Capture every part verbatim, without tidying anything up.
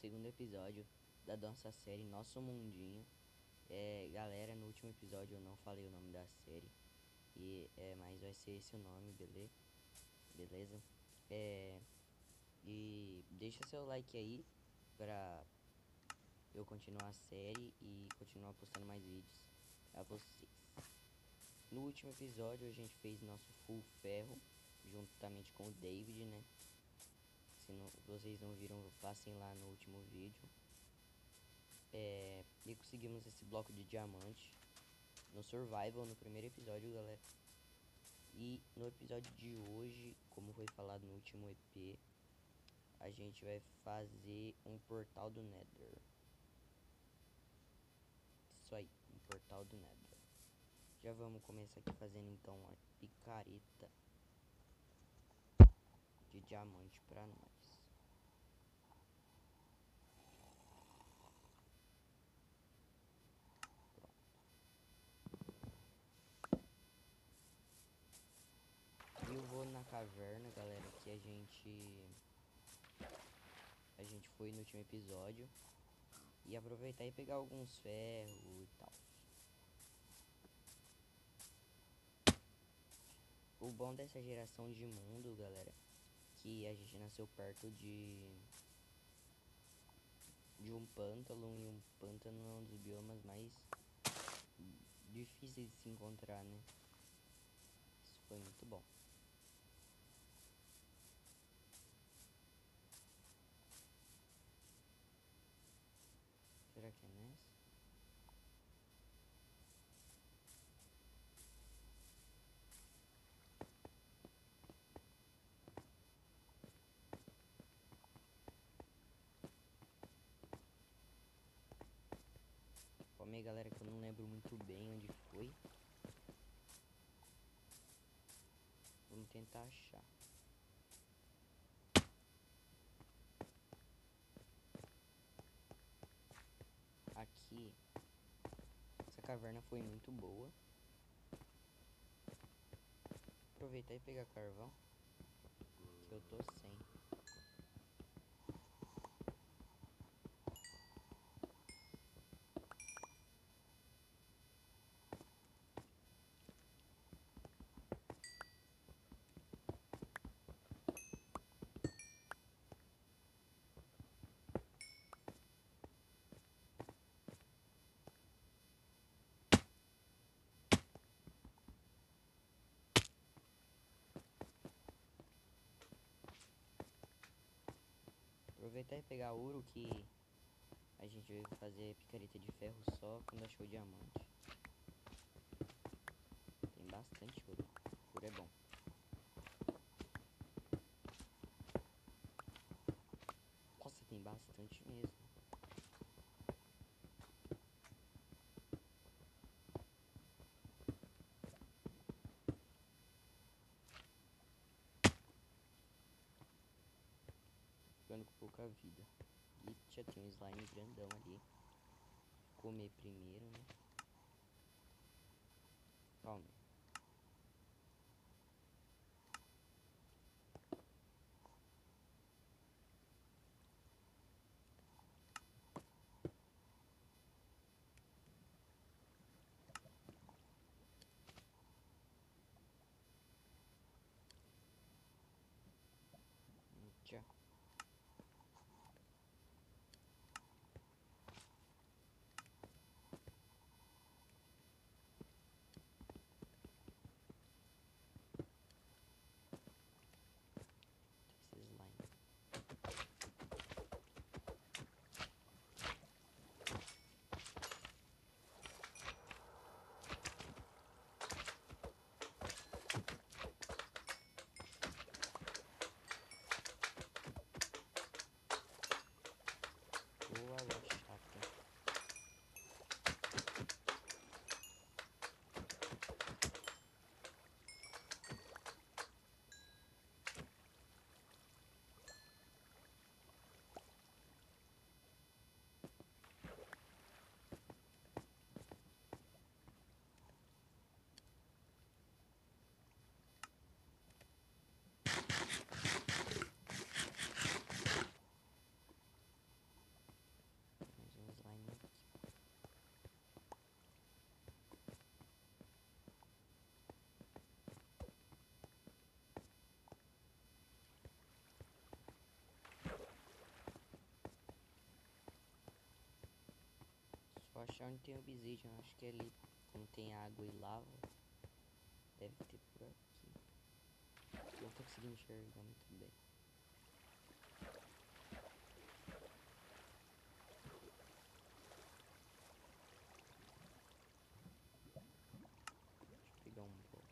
segundo episódio da nossa série Nosso Mundinho. É, galera, no último episódio eu não falei o nome da série, e é, mas vai ser esse o nome, beleza? Beleza? É, e deixa seu like aí pra eu continuar a série e continuar postando mais vídeos pra vocês. No último episódio a gente fez nosso full ferro juntamente com o David, né? Se não, vocês não viram, passem lá no último vídeo. É, e conseguimos esse bloco de diamante no survival no primeiro episódio, galera. E no episódio de hoje, como foi falado no último E P, a gente vai fazer um portal do Nether. Isso aí, um portal do Nether. Já vamos começar aqui fazendo então uma picareta de diamante pra nós. E eu vou na caverna, galera, que a gente a gente foi no último episódio, e aproveitar e pegar alguns ferros e tal. O bom dessa geração de mundo, galera, que a gente nasceu perto de de um pântano, e um pântano é um dos biomas mais difíceis de se encontrar, né? Isso foi muito bom. Será que é nessa? Calma aí, galera, que eu não lembro muito bem onde foi. Vamos tentar achar. Aqui, essa caverna foi muito boa. Aproveitar e pegar carvão, que eu tô sem. Aproveitar e pegar ouro, que a gente veio fazer picareta de ferro só quando achou diamante. Tem bastante ouro. Ouro é bom. Nossa, tem bastante mesmo. Ficando com pouca vida. E já tem um slime grandão ali. Comer primeiro, né? Calma. Tchau. mostrar onde tem obsidian. Acho que é ali, como tem água e lava, deve ter por aqui. Não tô conseguindo enxergar muito bem. Deixa eu pegar um pouco.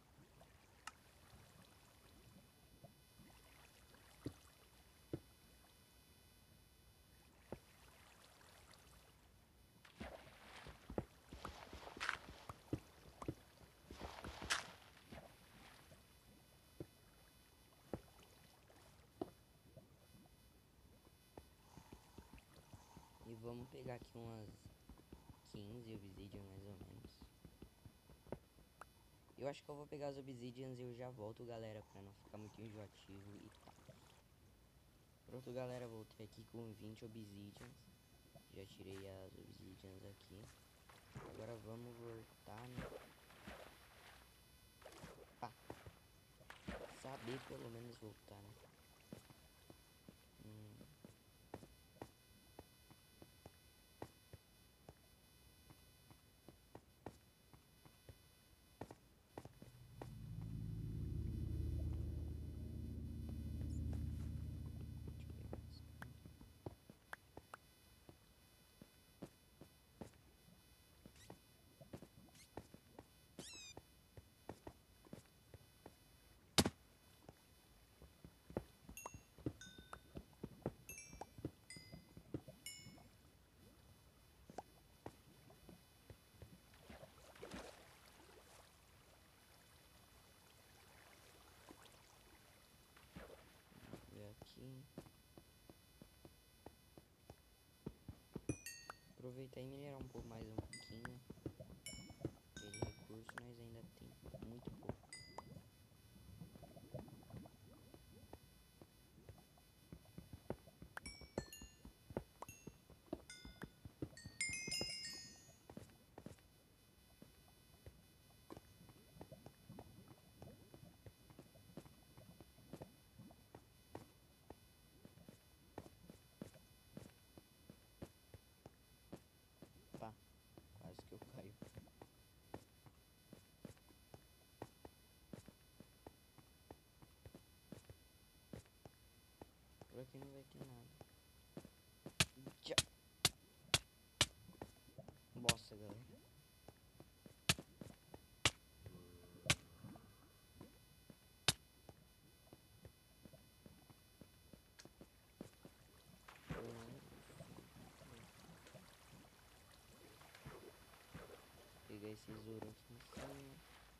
E vamos pegar aqui umas quinze obsidian mais ou menos. Eu acho que eu vou pegar as obsidians e eu já volto, galera, pra não ficar muito enjoativo e tal. Pronto, galera, voltei aqui com vinte obsidians. Já tirei as obsidians aqui. Agora vamos voltar, né? Pá. Saber pelo menos voltar, né? Hum. Aqui. Aproveitar e minerar um pouco mais um pouquinho. Aquele recurso nós ainda tem muito pouco. Pá, quase que eu caio. Por aqui não vai ter nada. Tchau. Bosta, galera. Pegar esse ouro aqui em cima.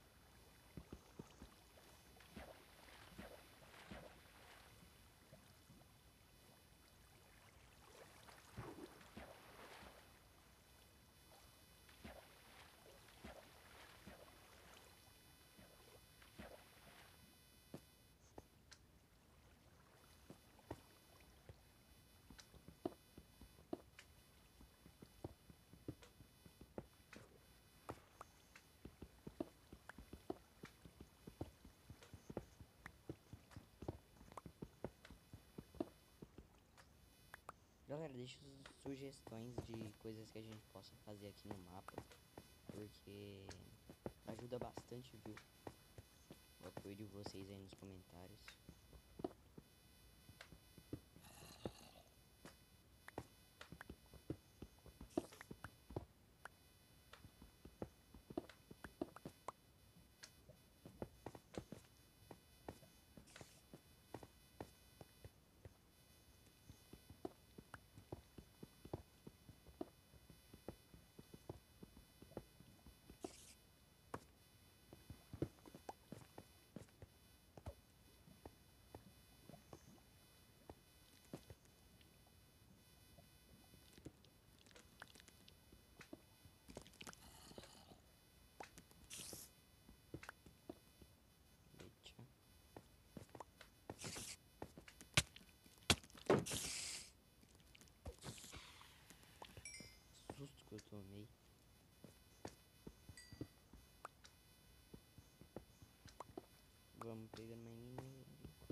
Galera, deixa sugestões de coisas que a gente possa fazer aqui no mapa, porque ajuda bastante, viu? O apoio de vocês aí nos comentários. Susto que eu tomei. Vamos pegando mais minério.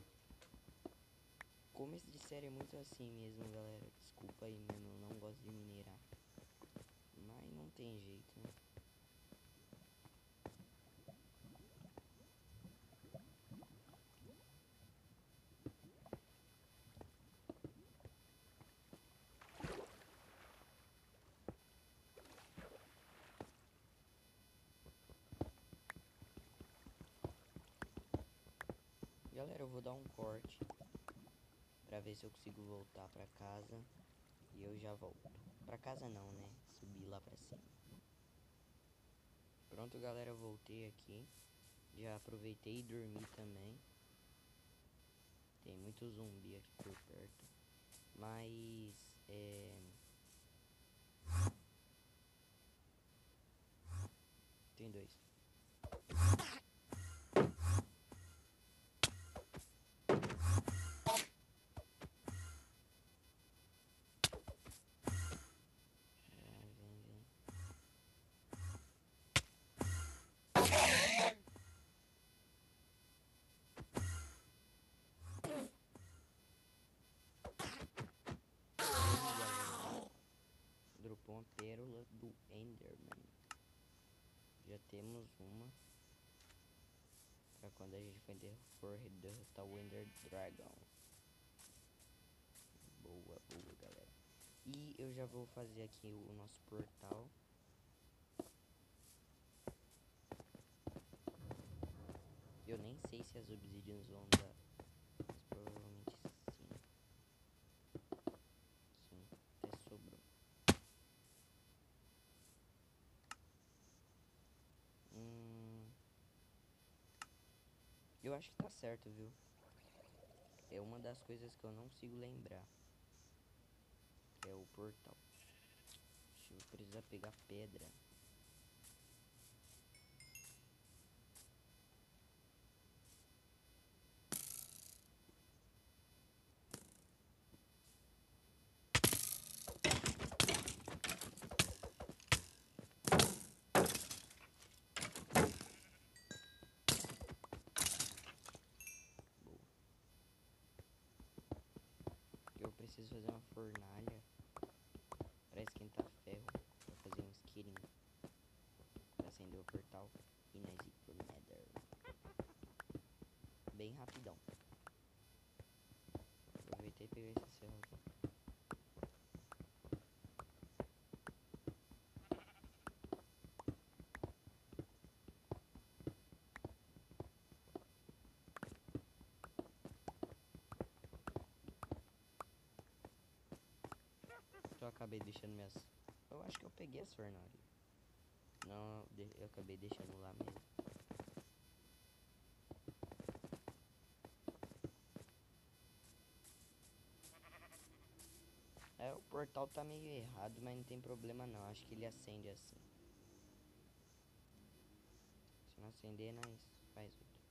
Começo de série é muito assim mesmo, galera. Desculpa aí mesmo, eu não gosto de minerar. Mas tem jeito, né? Galera, eu vou dar um corte pra ver se eu consigo voltar pra casa e eu já volto. Pra casa não, né? Subir lá pra cima. Pronto, galera, eu voltei aqui. Já aproveitei e dormi também. Tem muito zumbi aqui por perto. Mas, é... tem dois. Ah, vem, vem. Aí, galera. Dropou uma pérola do Enderman. Já temos uma. Pra quando a gente for derrotar o Ender Dragon. Boa, boa, galera. E eu já vou fazer aqui o nosso portal. Eu nem sei se as obsidians vão dar. Mas provavelmente sim. Sim, até sobrou. Hum... Eu acho que tá certo, viu? É uma das coisas que eu não consigo lembrar. É o portal. Deixa eu precisar pegar pedra. Boa. Eu preciso fazer uma fornalha pra esquentar ferro. Pra fazer um skilling. Pra acender o portal. E nós ir pro Nether. Bem rapidão. Aproveitei e peguei esse ferro aqui. Eu acabei deixando minhas... Eu acho que eu peguei as fornalhas. Não, eu acabei deixando lá mesmo. É, o portal tá meio errado, mas não tem problema não. Acho que ele acende assim. Se não acender, nós faz outro.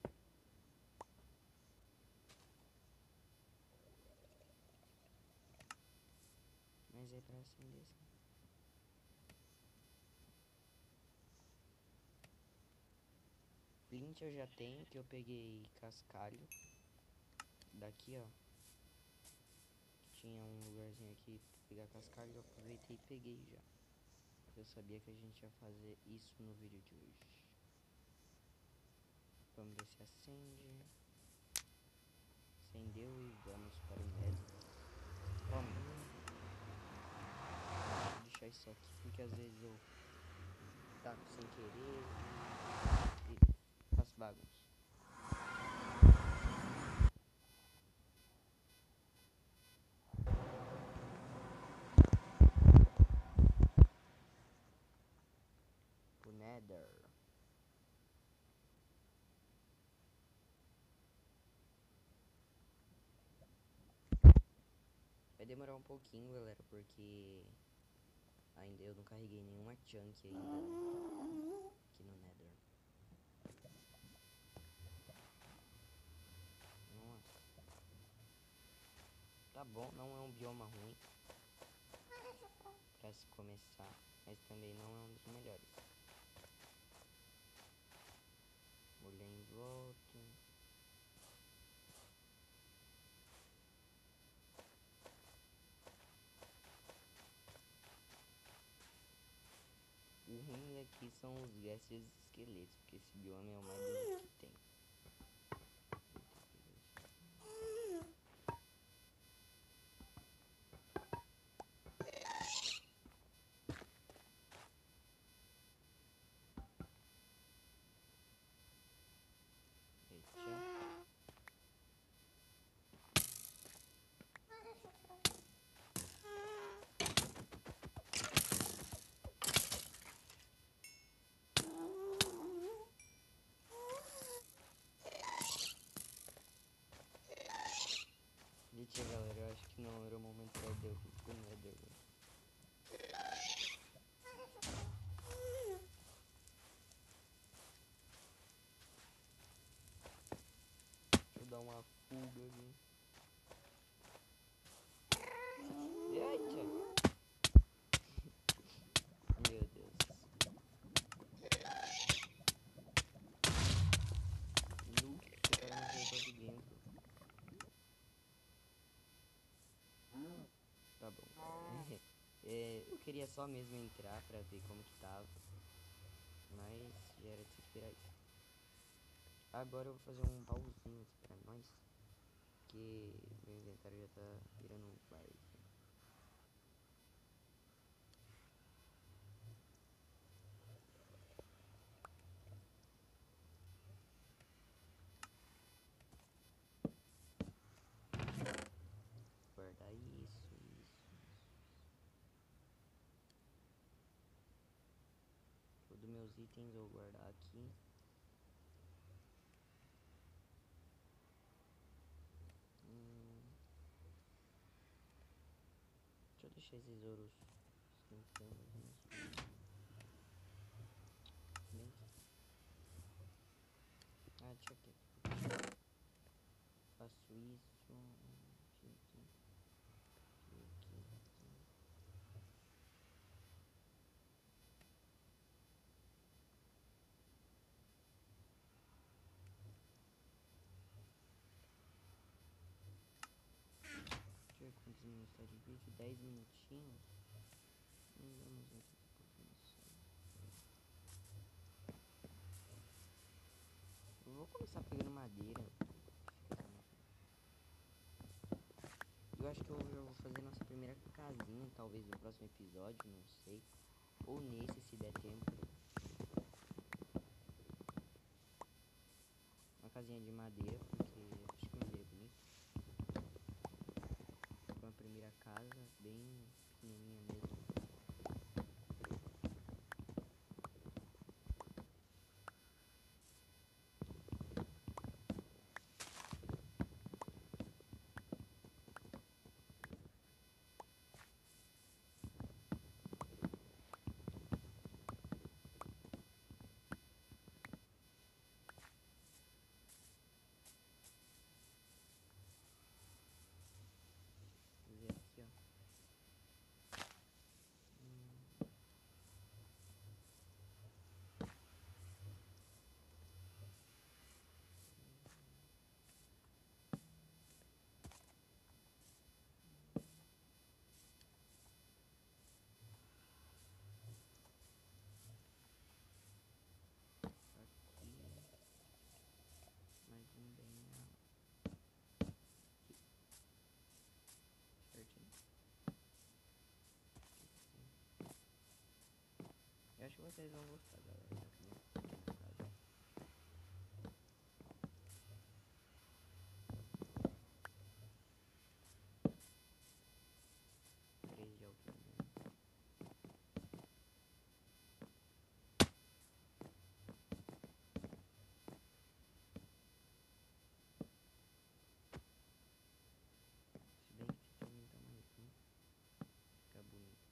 Mas é pra acender sim. Flint eu já tenho, que eu peguei cascalho. Daqui, ó. Tinha um lugarzinho aqui pra pegar cascalho, eu aproveitei e peguei já. Eu sabia que a gente ia fazer isso no vídeo de hoje. Vamos ver se acende. Acendeu e vamos para o Nether. Vamos. Vou deixar isso aqui porque às vezes eu taco sem querer e faço bagunça. O Nether. Vai demorar um pouquinho, galera, porque ainda eu não carreguei nenhuma chunk ainda aqui no Nether. Nossa. Tá bom, não é um bioma ruim pra se começar, mas também não é um dos melhores. Olhei em volta. são os Ghastlies esqueletos, porque esse bioma é o mais bonito que tem. Gente, galera, eu acho que não era o momento pra Deus pro Nether. Deixa eu dar uma fuga ali. Eita! Meu Deus. Nu, o cara não veio pra dentro. Tá bom. É, eu queria só mesmo entrar pra ver como que tava. Mas já era de se esperar isso. Agora eu vou fazer um baúzinho aqui pra nós. Que meu inventário já tá virando um várzea. Guardar isso, isso, isso. Todos meus itens eu vou guardar aqui. Hum. Deixa eu deixar esses ouros esquentando. Bem aqui. Ah, deixa aqui. Faço isso. Aqui, aqui. Aqui, aqui, aqui. Deixa eu ver quantos minutos tá de vídeo. dez minutinhos. Hum, vamos ver aqui um pouquinho só. Eu vou começar pegando madeira. Eu acho que eu já vou fazer nossa primeira casinha, talvez no próximo episódio, não sei. Ou nesse, se der tempo. Uma casinha de madeira, porque eu acho que madeira é bonito. Uma primeira casa, bem pequenininha mesmo. Vou ver aqui, ó. Hum. Aqui. Mais um bem aqui. Certinho. Eu acho que vocês vão gostar, galera. Da minha pequena casa. Três de altura mesmo. Se bem que fica um tamanhozinho. Fica bonito.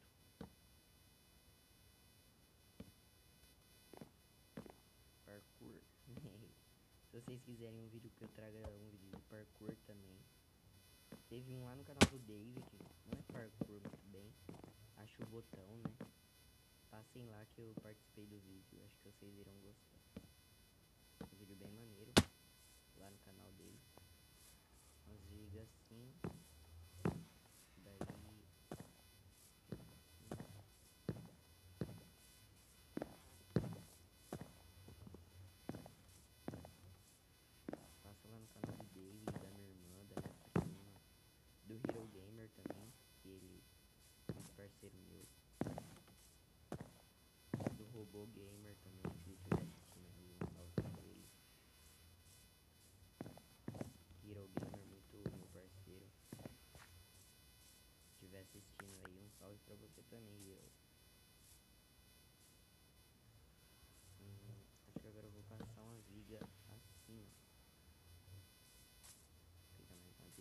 Parkour. Se vocês quiserem um vídeo que eu traga um vídeo de parkour também. Teve um lá no canal do David. Não é parkour muito bem. Acho o botão, né? Passem lá que eu participei do vídeo. Acho que vocês irão gostar. Um vídeo bem maneiro. Lá no canal dele. Nós liga assim. Daí. Assim.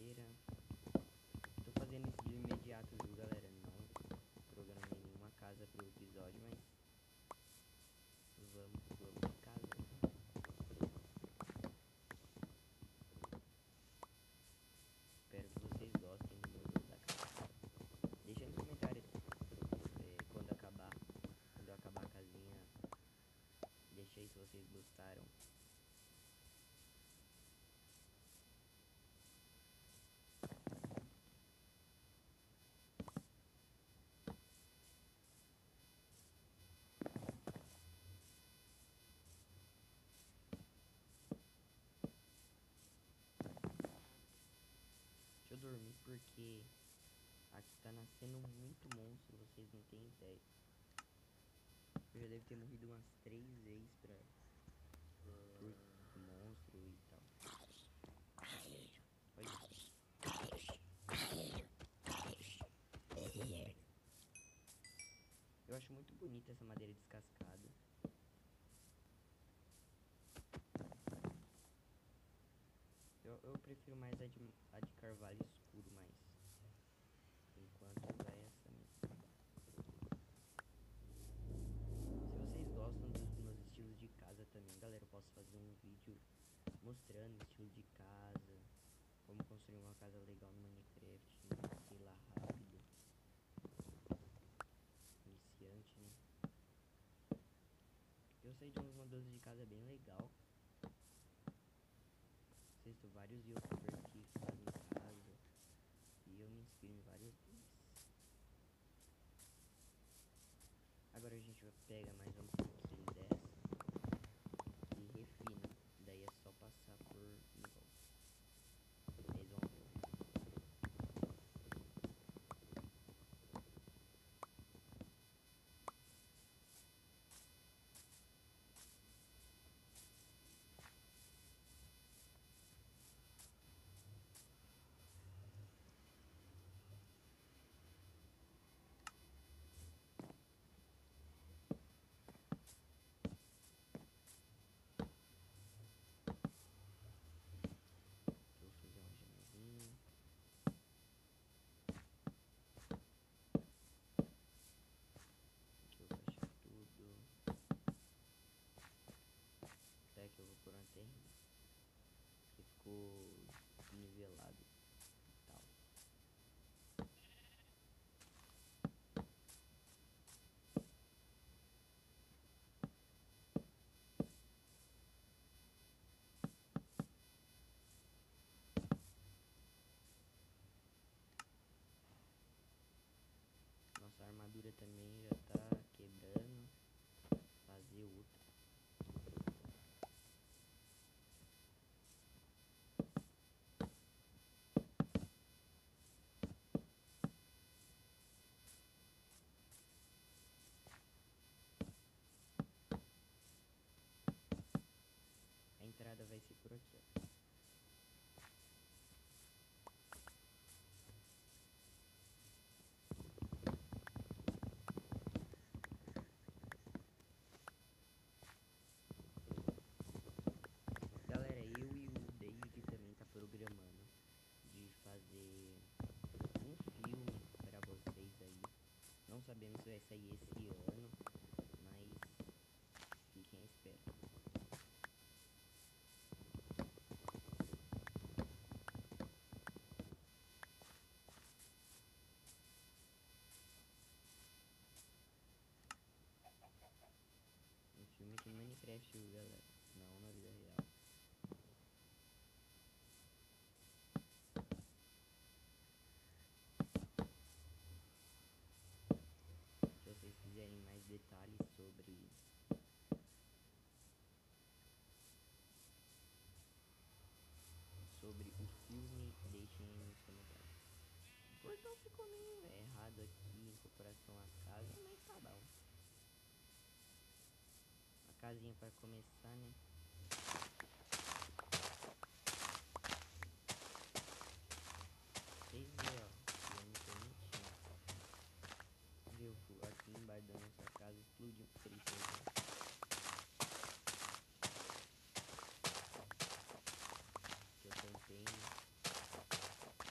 brincadeira. Tô fazendo isso de imediato, viu, galera? Não programei nenhuma casa pro episódio, mas vamos, vamos de casa. Espero que vocês gostem do modelo da casa. Deixa nos comentários é, quando acabar, quando eu acabar a casinha. Deixa aí se vocês gostaram. Deixa eu dormir porque aqui tá nascendo muito monstro, vocês não têm ideia. Eu já devo ter morrido umas três vezes pra por monstro e tal. Olha. Eu acho muito bonita essa madeira descascada. Eu, eu prefiro mais a de, a de carvalho escuro, mas por enquanto vai essa mesmo. Se vocês gostam dos meus estilos de casa também, galera, eu posso fazer um vídeo mostrando o estilo de casa, como construir uma casa legal no Minecraft, sei lá, rápido, iniciante, né? Eu sei de uns modelos de casa bem legal. Assisto vários youtubers que fazem casa e eu me inspiro em vários deles. Agora a gente vai pegar mais um pouquinho dessa e refina. Daí é só passar por igual. Vocês vão ver. Vou fazer uma janelinha. Aqui eu vou fechar tudo. Até que eu vou pôr uma terrinha. Que ficou nivelado e tal. Nossa armadura também já tá quebrando. Fazer outra. A entrada vai ser por aqui, ó. Galera, eu e o David também tá programando de fazer um filme pra vocês aí. Não sabemos se vai sair esse ano, mas fiquem à espera. Um filme aqui no Minecraft, viu, galera? Não na vida real. Se vocês quiserem mais detalhes sobre sobre o filme, deixem aí nos comentários. O portão ficou meio errado aqui em comparação à casa, mas tá bom. A casinha para começar, né? Vocês viram, ó, muito bonitinho. Viu, aqui embaixo da nossa casa explodiu um creeper. Que eu tentei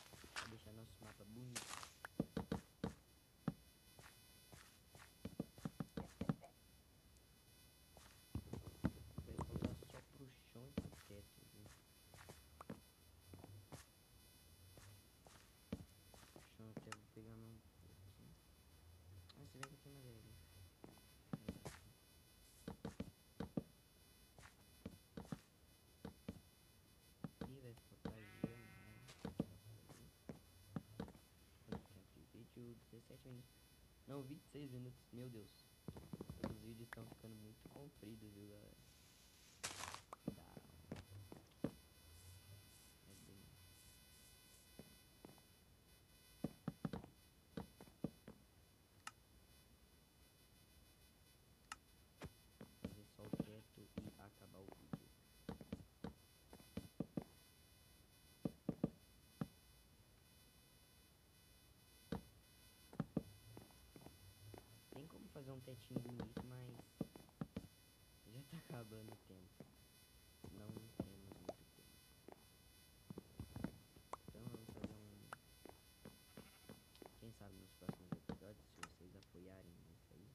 sete minutos. Não, vinte e seis minutos. Meu Deus. Os vídeos estão ficando muito compridos, viu, galera? Dá. É bem... Fazer só o teto e acabar o vídeo. Tem como fazer um tetinho bonito, mas já tá acabando o tempo. Não temos muito tempo. Então vamos fazer um... Quem sabe nos próximos episódios, se vocês apoiarem isso aí.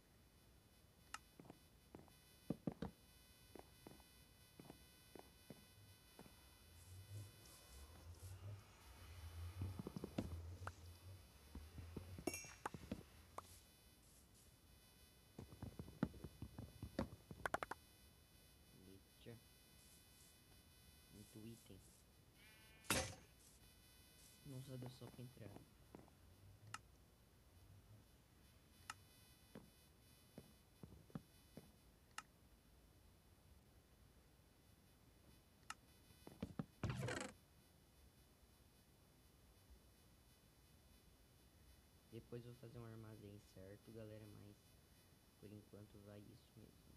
Eita. Muito item. Não só deu só pra entrar. Depois eu vou fazer um armazém certo, galera, mas por enquanto vai isso mesmo.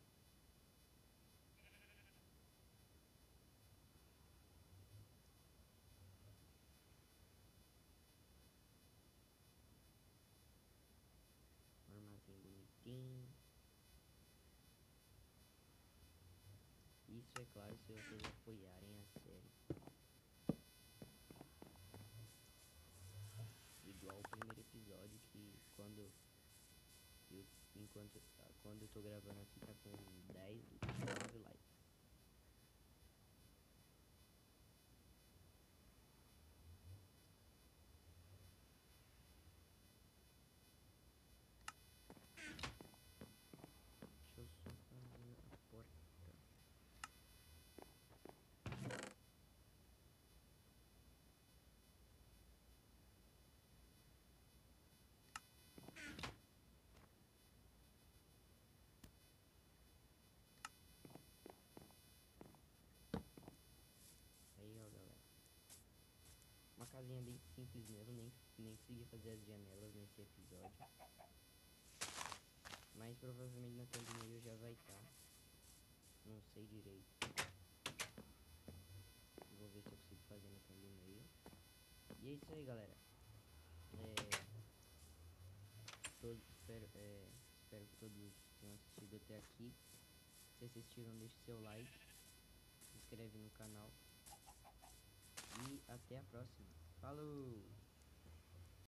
Um armazém bonitinho. Isso é claro se vocês apoiarem a série. Igual o primeiro episódio, que quando eu, enquanto, quando eu tô gravando aqui tá com dez, nove likes. Deixa eu só fazer a porta. Aí, ó, galera. Uma casinha bem simples mesmo, nem, nem consegui fazer as janelas nesse episódio. Mas provavelmente na thumbnail já vai estar. Tá. Não sei direito. Vou ver se eu consigo fazer na thumbnail. E é isso aí, galera. É, todos, espero, é, espero que todos tenham assistido até aqui. Se assistiram, deixe seu like. Se inscreve no canal. E até a próxima. Falou!